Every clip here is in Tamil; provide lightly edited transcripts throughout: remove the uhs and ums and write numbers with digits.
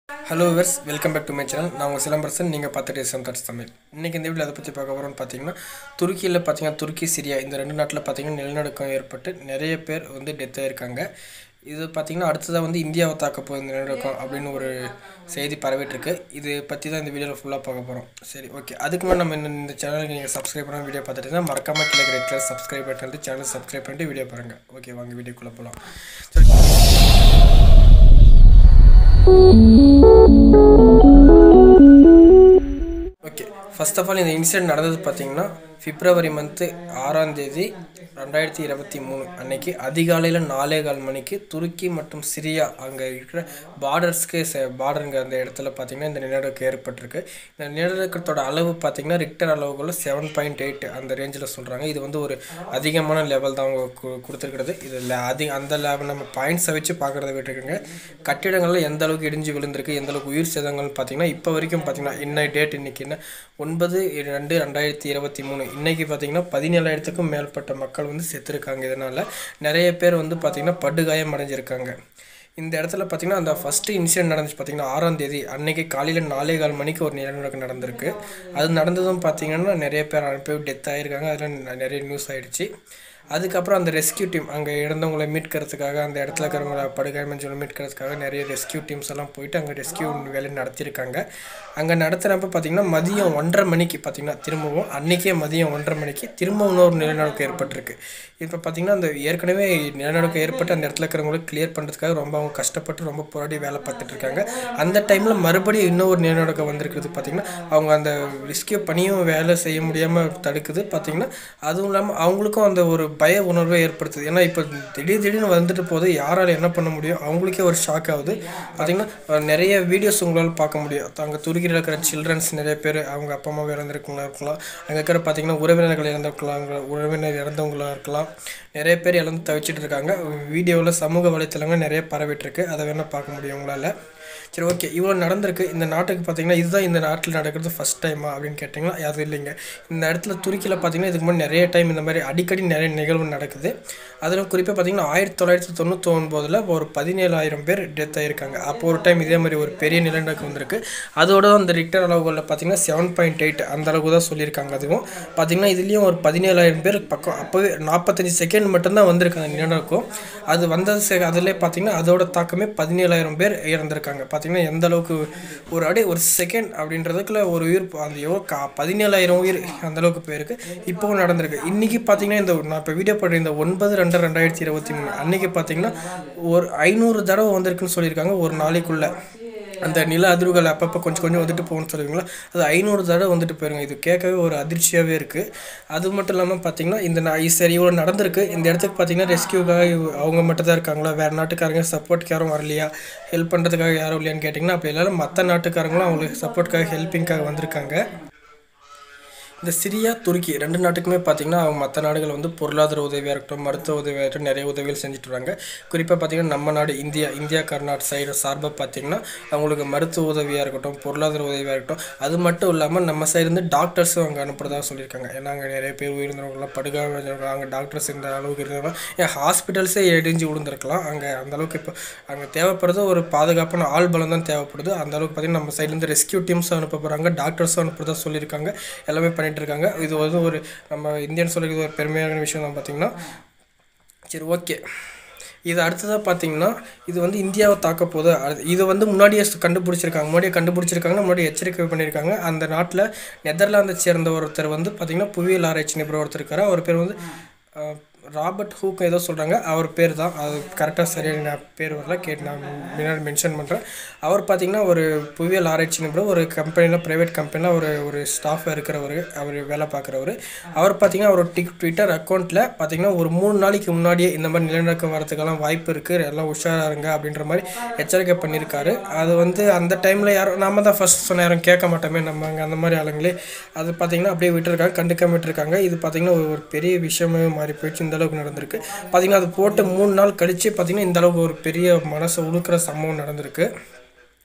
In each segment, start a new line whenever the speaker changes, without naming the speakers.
Hello viewers, welcome back to my channel. நான் உங்க சிலம்பரசன் நீங்க பார்த்துட்டு சம்தாட்ஸ் தமிழ். இன்னைக்கு இந்த வீடியோல அத பத்தி பார்க்க போறோம்னு பாத்தீங்கன்னா துருக்கியில பாத்தீங்கன்னா துருக்கி சிரியா இந்த ரெண்டு நாட்டுல பாத்தீங்கன்னா நிலநடுக்கம் ஏற்பட்டு நிறைய பேர் வந்து டெத் ஆயிருக்காங்க. இது பாத்தீங்கன்னா அடுத்ததா வந்து இந்தியாவை தாக்க போகுது நிலநடுக்கம் அப்படினு ஒரு செய்தி பரவிட்டு இருக்கு. இது பத்தி தான் இந்த வீடியோல ஃபுல்லா பார்க்க போறோம். சரி ஓகே. அதுக்கு முன்னாடி நம்ம இந்த சேனலுக்கு நீங்க சப்ஸ்கிரைப் பண்ணாம வீடியோ பார்த்துட்டு இருந்தா மறக்காம கீழ ரெட் கலர் சப்ஸ்கிரைப் பட்டன் வந்து சேனலை சப்ஸ்கிரைப் பண்ணிட்டு வீடியோ பாருங்க. ஓகே வாங்க வீடியோக்குள்ள போலாம். Okay, first of all, இந்த இன்சிடென்ட் நடந்தது பாத்தீங்கன்னா பிப்ரவரி மந்த் 6ஆம் தேதி 2023 அன்னைக்கு அதிகாலையில 4:15 மணிக்கு துருக்கி மற்றும் சிரியா அங்க இருக்கிற பார்டர்ஸ்க்கு பார்டர்ங்க அந்த இடத்துல பாத்தீங்கன்னா இந்த நிலநடுக்கம் ஏற்பட்டிருக்கு. இந்த நிலநடுக்கத்தோட அளவு பாத்தீங்கன்னா ரிக்டர் அளவுக்குள்ள 7.8 அந்த ரேஞ்சில சொல்றாங்க. இது வந்து ஒரு அதிகமான லெவல் தான் அவங்க கொடுத்திருக்கிறது. இதுல அந்த லெவல் நம்ம பாயிண்ட்ஸ் வச்சு பார்க்கறத விட்டுருக்கங்க. கட்டிடங்கள்ல எந்த அளவுக்கு இடிஞ்சு விழுந்திருக்கு, எந்த அளவுக்கு உயிர் சேதங்கள் பாத்தீங்கன்னா இப்ப வரைக்கும் பாத்தீங்கன்னா இன்னைய டேட் இன்னைக்கு என்ன 9/2/2023 இன்னைக்கு பாத்தீங்கன்னா 17,000க்கும் மேற்பட்ட மக்கள் வந்து செத்துருக்காங்க. இதனால நிறைய பேர் வந்து பாத்தீங்கன்னா படுகாயம் அடைஞ்சிருக்காங்க. இந்த இடத்துல பாத்தீங்கன்னா அந்த ஃபர்ஸ்ட் இன்சிடென்ட் நடந்துச்சு பாத்தீங்கன்னா 6ஆம் தேதி அன்னைக்கு காலையில 4:15 மணிக்கு ஒரு நிலநடுக்கம் நடந்திருக்கு. அது நடந்ததும் பாத்தீங்கன்னா நிறைய பேர் டெத் ஆயிருக்காங்க. அதெல்லாம் நிறைய நியூஸ் ஆயிடுச்சு. அதுக்கப்புறம் அந்த ரெஸ்கியூ டீம் அங்கே இறந்தவங்களை மீட்கிறதுக்காக அந்த இடத்துல இருக்கிறவங்கள படுகாயமஞ்சவங்களை மீட்கிறதுக்காக நிறைய ரெஸ்கியூ டீம்ஸ் எல்லாம் போயிட்டு அங்கே ரெஸ்கியூ வேலை நடத்தியிருக்காங்க. அங்கே நடத்துகிறப்ப பார்த்தீங்கன்னா மதியம் 1:30 மணிக்கு பார்த்தீங்கன்னா திரும்பவும் அன்றைக்கே மதியம் 1:30 மணிக்கு திரும்பவும் இன்னொரு நிலநடுக்கம் ஏற்பட்டிருக்கு. இப்போ பார்த்தீங்கன்னா அந்த ஏற்கனவே நிலநடுக்கம் ஏற்பட்டு அந்த இடத்துல இருக்கிறவங்களை கிளியர் பண்ணுறதுக்காக ரொம்ப அவங்க கஷ்டப்பட்டு ரொம்ப போராடி வேலை பார்த்துட்டு இருக்காங்க. அந்த டைமில் மறுபடியும் இன்னொரு நிலநடுக்கம் வந்திருக்கிறது பார்த்தீங்கன்னா அவங்க அந்த ரெஸ்கியூ பணியும் வேலை செய்ய முடியாமல் தடுக்குது. பார்த்தீங்கன்னா அதுவும் இல்லாமல் அவங்களுக்கும் அந்த ஒரு பய உணர்வை ஏற்படுத்துது. ஏன்னா இப்போ திடீர்னு வந்துட்டு போது யாரால் என்ன பண்ண முடியும், அவங்களுக்கே ஒரு ஷாக் ஆகுது. பார்த்தீங்கன்னா நிறைய வீடியோஸ் உங்களால் பார்க்க முடியும். அங்கே துருக்கியில் இருக்கிற சில்ட்ரன்ஸ் நிறைய பேர் அவங்க அப்பா அம்மா இறந்துருக்கவங்களா இருக்கலாம், அங்கே இருக்கிற பார்த்தீங்கன்னா உறவினர்கள் இறந்தவங்களா இருக்கலாம், நிறைய பேர் இழந்து தவிச்சிட்டு இருக்காங்க. வீடியோவில் சமூக வலைத்தளங்கள் நிறைய பரவிட்டு இருக்கு. அதை வேணால் பார்க்க முடியும் உங்களால். சரி ஓகே, இவ்வளோ நடந்திருக்கு. இந்த நாட்டுக்கு பார்த்தீங்கன்னா இதுதான் இந்த நாட்டில் நடக்கிறது ஃபஸ்ட் டைமா அப்படின்னு கேட்டிங்கன்னா அது இல்லைங்க. இந்த இடத்துல துருக்கியில் பார்த்தீங்கன்னா இதுக்கு முன்னாடி நிறைய டைம் இந்த மாதிரி அடிக்கடி நிறைய நிகழ்வு நடக்குது. அதில் குறிப்பாக பார்த்தீங்கன்னா 1999 ஒரு 17,000 பேர் டெத் ஆகிருக்காங்க. அப்போ ஒரு டைம் இதே மாதிரி ஒரு பெரிய நிலநடுக்கம் வந்திருக்கு. அதோட அந்த ரிக்டர் அளவுகளில் பார்த்தீங்கன்னா 7.8 அந்த அளவுக்கு தான் சொல்லியிருக்காங்க. அதுவும் பார்த்தீங்கன்னா இதுலேயும் ஒரு 17,000 பேர் பக்கம் அப்போவே 45 செகண்ட் மட்டும்தான் வந்திருக்கு அந்த நிலநடுக்கம். அது வந்தது அதிலே பார்த்தீங்கன்னா அதோட தாக்கமே 17,000 பேர் இறந்துருக்காங்க. பார்த்தீங்கன்னா எந்த அளவுக்கு ஒரு செகண்ட் அப்படின்றதுக்குள்ள ஒரு உயிர் அந்த 17,000 உயிர் அந்த அளவுக்கு போயிருக்கு. இப்போவும் நடந்திருக்கு. இன்னைக்கு பார்த்தீங்கன்னா இந்த நான் இப்போ வீடியோ போடுற இந்த 9/2/2023 அன்னைக்கு பார்த்தீங்கன்னா ஒரு 500 தடவை வந்திருக்குன்னு சொல்லியிருக்காங்க ஒரு நாளைக்குள்ள. அந்த நில அதிர்வுகள் அப்பப்போ கொஞ்சம் வந்துட்டு போகணும்னு சொல்லுவீங்களா, அது 500 தடவை வந்துட்டு போயிருங்க. இது கேட்கவே ஒரு அதிர்ச்சியாகவே இருக்குது. அது மட்டும் இல்லாமல் பார்த்தீங்கன்னா இந்த சரி இவ்வளோ நடந்திருக்கு. இந்த இடத்துக்கு பார்த்தீங்கன்னா ரெஸ்கியூக்காக அவங்க மட்டும் தான் இருக்காங்களா, வேறு நாட்டுக்காரங்க சப்போர்ட்டுக்கு யாரும் வரலையா, ஹெல்ப் பண்ணுறதுக்காக யாரும் இல்லையான்னு கேட்டிங்கன்னா அப்போ எல்லாரும் மற்ற நாட்டுக்காரங்களும் அவங்களுக்கு சப்போர்ட்டுக்காக ஹெல்ப்பிங்காக வந்திருக்காங்க. இந்த சிரியா துருக்கி ரெண்டு நாட்டுக்குமே பார்த்தீங்கன்னா அவங்க மற்ற நாடுகள் வந்து பொருளாதார உதவியாக இருக்கட்டும், மருத்துவ உதவியாக இருக்கட்டும் நிறைய உதவிகள் செஞ்சுட்டு வராங்க. குறிப்பாக பார்த்தீங்கன்னா நம்ம நாடு இந்தியா கர்நாடக சைடு சார்பாக பார்த்தீங்கன்னா அவங்களுக்கு மருத்துவ உதவியாக இருக்கட்டும், பொருளாதார உதவியாக இருக்கட்டும். அது மட்டும் இல்லாமல் நம்ம சைடு டாக்டர்ஸும் அங்கே அனுப்புறதாக சொல்லியிருக்காங்க. ஏன்னா அங்கே நிறைய பேர் உயிரிழந்தவங்களாம் படுகாயமடைஞ்சவங்க அங்கே டாக்டர்ஸ் இந்த அளவுக்கு இருந்தவங்க ஏன் ஹாஸ்பிட்டல்ஸே இடிஞ்சு விழுந்திருக்கலாம். அங்கே அந்தளவுக்கு இப்போ அங்கே தேவைப்படுறது ஒரு பாதுகாப்பான ஆள் பலம் தான் தேவைப்படுது. அந்த அளவுக்கு பார்த்தீங்கன்னா நம்ம சைட்லேருந்து ரெஸ்கியூ டீம்ஸும் அனுப்ப போகிறாங்க, டாக்டர்ஸும் அனுப்புறதா சொல்லியிருக்காங்க. எல்லாமே இருக்காங்க. இது வந்து ஒரு நம்ம இந்தியன் சொல்லிக்கிறது ஒரு பெருமையான விஷயம் தான் பார்த்தீங்கன்னா. சரி ஓகே, இது அடுத்ததாக பார்த்தீங்கன்னா இது வந்து இந்தியாவை தாக்க போது. இது வந்து முன்னாடியே முன்னாடியே எச்சரிக்கை பண்ணியிருக்காங்க. அந்த நாட்டில் நெதர்லாந்தை சேர்ந்த ஒருத்தர் வந்து பார்த்தீங்கன்னா புவியியல் ஆராய்ச்சி நிபுணர் ஒருத்தர் இருக்காரு. அவர் பேர் வந்து ராபர்ட் ஹூக் ஏதோ சொல்கிறாங்க. அவர் பேர் தான், அது கரெக்டாக சரியான பேர் வரல, கேட்டு நான் முன்னாடி மென்ஷன் பண்ணுறேன். அவர் பார்த்திங்கன்னா ஒரு புவியியல் ஆராய்ச்சி நிபுணர், ஒரு கம்பெனியில் ப்ரைவேட் கம்பெனியில் ஒரு ஸ்டாஃபாக இருக்கிறவர், அவர் வேலை பார்க்குறவர். அவர் பார்த்திங்கன்னா ஒரு ட்விட்டர் அக்கௌண்ட்டில் பார்த்திங்கன்னா ஒரு 3 நாளைக்கு முன்னாடியே இந்த மாதிரி நிலநடுக்கம் வரதுக்கெல்லாம் வாய்ப்பு இருக்குது, எல்லாம் உஷாராக இருங்க அப்படின்ற மாதிரி எச்சரிக்கை பண்ணியிருக்காரு. அது வந்து அந்த டைமில் யாரும் நம்ம தான் ஃபஸ்ட் சொன்ன யாரும் கேட்க மாட்டோமே நம்ம அங்கே அந்த மாதிரி ஆளுங்களே. அது பார்த்திங்கன்னா அப்படியே விட்டுருக்காங்க, கண்டுக்காம விட்டுருக்காங்க. இது பார்த்திங்கன்னா ஒரு பெரிய விஷயமே மாறி போயிடுச்சு. இந்த அளவுக்கு நடந்திருக்கு. பார்த்தீங்கன்னா அது போட்டு 3 நாள் கழிச்சு பார்த்தீங்கன்னா இந்த அளவுக்கு ஒரு பெரிய மனசை உழுக்கிற சம்பவம் நடந்திருக்கு.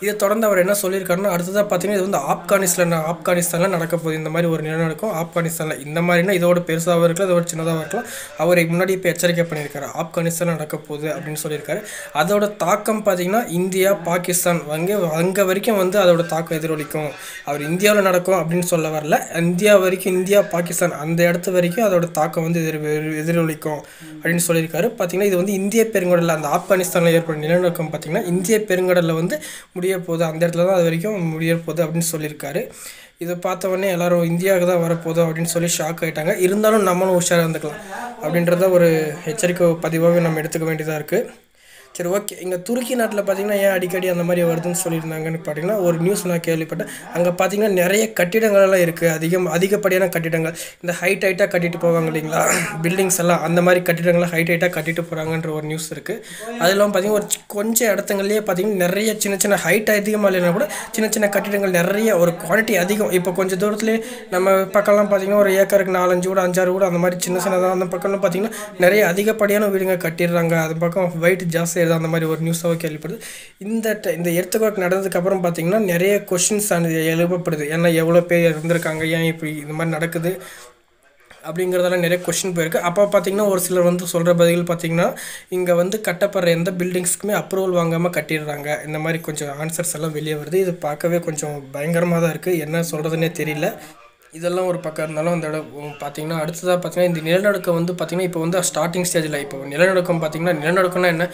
இதை தொடர்ந்து அவர் என்ன சொல்லியிருக்காருன்னா, அடுத்ததாக பார்த்தீங்கன்னா இது வந்து ஆப்கானிஸ்தானில் நடக்க போகுது. இந்த மாதிரி ஒரு நிலநடுக்கம் ஆப்கானிஸ்தானில். இந்த மாதிரினா இதோட பெருசாகவும் இருக்கலாம், இதோட சின்னதாக இருக்கலாம். அவர் முன்னாடி இப்போ எச்சரிக்கை பண்ணியிருக்காரு, ஆப்கானிஸ்தானில் நடக்க போகுது அப்படின்னு சொல்லியிருக்காரு. அதோட தாக்கம் பார்த்தீங்கன்னா இந்தியா, பாகிஸ்தான் அங்கே வரைக்கும் வந்து அதோட தாக்கம் எதிரொலிக்கும். அவர் இந்தியாவில் நடக்கும் அப்படின்னு சொல்ல வரல, இந்தியா வரைக்கும், இந்தியா பாகிஸ்தான் அந்த இடத்து வரைக்கும் அதோட தாக்கம் வந்து எதிரொலிக்கும் அப்படின்னு சொல்லியிருக்காரு. பார்த்தீங்கன்னா இது வந்து இந்திய பெருங்கடலில், அந்த ஆப்கானிஸ்தானில் ஏற்படும் நிலநடுக்கம் பார்த்தீங்கன்னா இந்திய பெருங்கடலில் வந்து முடிய போகுது, அந்த இடத்துல தான் அது வரைக்கும் முடிய போகுது அப்படின்னு சொல்லியிருக்காரு. இதை பார்த்த உடனே எல்லாரும் இந்தியாவுக்கு தான் வரப்போதும் அப்படின்னு சொல்லி ஷாக் ஆகிட்டாங்க. இருந்தாலும் நம்மளும் உஷாராக இருந்துக்கலாம் அப்படின்றத ஒரு எச்சரிக்கை பதிவாக நம்ம எடுத்துக்க வேண்டியதாக இருக்குது. சரி, ஓகே. இங்கே துருக்கி நாட்டில் பார்த்தீங்கன்னா ஏன் அடிக்கடி அந்த மாதிரி வருதுன்னு சொல்லியிருந்தாங்கன்னு பார்த்தீங்கன்னா, ஒரு நியூஸ் நான் கேள்விப்பட்டேன். அங்கே பார்த்தீங்கன்னா நிறைய கட்டிடங்கள்லாம் இருக்குது, அதிகப்படியான கட்டிடங்கள். இந்த ஹைட்டாக கட்டிட்டு போவாங்க இல்லைங்களா, பில்டிங்ஸ் எல்லாம், அந்த மாதிரி கட்டிடங்கள்லாம் ஹைட்டாக கட்டிட்டு போகிறாங்கன்ற ஒரு நியூஸ் இருக்குது. அதெல்லாம் பார்த்தீங்கன்னா ஒரு கொஞ்சம் இடத்துங்கள்லேயே பார்த்தீங்கன்னா நிறைய சின்ன சின்ன ஹைட் அதிகமாக இல்லைன்னா கூட சின்ன சின்ன கட்டிடங்கள் நிறைய, ஒரு குவாலிட்டி அதிகம். இப்போ கொஞ்சம் தூரத்துலேயே நம்ம பக்கம்லாம் பார்த்தீங்கன்னா ஒரு ஏக்கருக்கு 4-5 கூட 5-6 கூட அந்த மாதிரி சின்ன சின்னதாக, அந்த பக்கம்லாம் பார்த்தீங்கன்னா நிறைய அதிகப்படியான வீடுங்க கட்டிடுறாங்க. அது பக்கம் வெயிட் ஜாஸ்தி அந்த மாதிரி ஒரு நியூஸாக கேள்விப்படுது. இந்த எர்த்குவேக் நடந்ததுக்கப்புறம் பார்த்தீங்கன்னா நிறைய கொஷின்ஸ் எழுப்பப்படுது. ஏன்னா எவ்வளோ பேர் இருந்திருக்காங்க, ஏன் இப்படி இந்த மாதிரி நடக்குது அப்படிங்கிறதெல்லாம் நிறைய கொஷின் போயிருக்கு. அப்போ பார்த்தீங்கன்னா ஒரு சிலர் வந்து சொல்கிற பதில் பார்த்தீங்கன்னா, இங்கே வந்து கட்டப்படுற எந்த பில்டிங்ஸ்க்குமே அப்ரூவல் வாங்காமல் கட்டிடுறாங்க. இந்த மாதிரி கொஞ்சம் ஆன்சர்ஸ் எல்லாம் வெளியே வருது. இது பார்க்கவே கொஞ்சம் பயங்கரமாக தான் இருக்குது, என்ன சொல்கிறதுனே தெரியல. இதெல்லாம் ஒரு பக்கம் இருந்தாலும் அந்த இடம் பார்த்தீங்கன்னா, அடுத்ததாக பார்த்தீங்கன்னா இந்த நிலநடுக்கம் வந்து பார்த்தீங்கன்னா இப்போ வந்து ஸ்டார்டிங் ஸ்டேஜில். இப்போ நிலநடுக்கம் பார்த்தீங்கன்னா, நிலநடுக்கம்னா என்ன,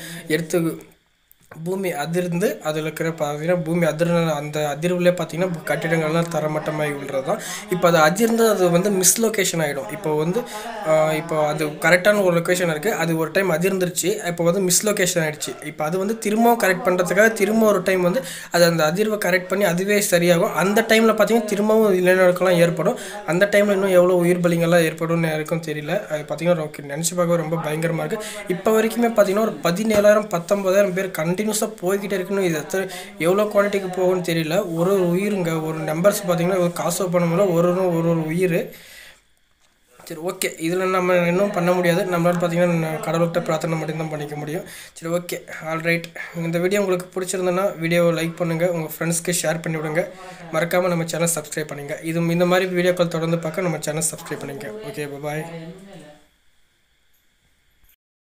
பூமி அதிர்ந்து அதில் இருக்கிற பார்த்தீங்கன்னா பூமி அந்த அதிர்வுலேயே பார்த்தீங்கன்னா கட்டிடங்கள்லாம் தரமட்டமாகி விழுறது தான். இப்போ அது அதிர்ந்து அது வந்து மிஸ்லொகேஷன் ஆகிடும். இப்போ அது கரெக்டான ஒரு லொக்கேஷன் இருக்குது, அது ஒரு டைம் அதிர்ந்துருச்சு, இப்போ வந்து மிஸ்லொகேஷன் ஆகிடுச்சு. இப்போ அது வந்து திரும்பவும் கரெக்ட் பண்ணுறதுக்காக திரும்ப ஒரு டைம் வந்து அது அந்த அதிர்வை கரெக்ட் பண்ணி அதுவே சரியாகும். அந்த டைமில் பார்த்தீங்கன்னா திரும்பவும் நிலநடுக்கம்லாம் ஏற்படும். அந்த டைமில் இன்னும் எவ்வளோ உயிர் பலிங்கள்லாம் ஏற்படும்னு யாருக்கும் தெரியல. அது பார்த்தீங்கன்னா நினச்சி பார்க்க ரொம்ப பயங்கரமாக இருக்குது. இப்போ வரைக்குமே பார்த்தீங்கன்னா ஒரு 17,000-19,000 பேர் கண்டினியூஸாக போய்கிட்டே இருக்குன்னு. இது எவ்வளோ குவாலிட்டிக்கு போகும்னு தெரியல. ஒரு உயிருங்க, ஒரு நம்பர்ஸ் பார்த்தீங்கன்னா காசு பண்ணும்போது ஒரு உயிர். சரி, ஓகே. இதில் நம்ம இன்னும் பண்ண முடியாது, நம்மளால் பார்த்தீங்கன்னா கடவுள்கிட்ட பிரார்த்தனை மட்டும்தான் பண்ணிக்க முடியும். சரி, ஓகே, ஆல்ரைட். இந்த வீடியோ உங்களுக்கு பிடிச்சிருந்ததுன்னா வீடியோவை லைக் பண்ணுங்கள், உங்கள் ஃப்ரெண்ட்ஸ்க்கு ஷேர் பண்ணி விடுங்க. மறக்காமல் நம்ம சேனல் சப்ஸ்கிரைப் பண்ணுங்கள். இந்த மாதிரி வீடியோக்கள் தொடர்ந்து பார்க்க நம்ம சேனல் சப்ஸ்கிரைப் பண்ணிங்க. ஓகே, பாய்.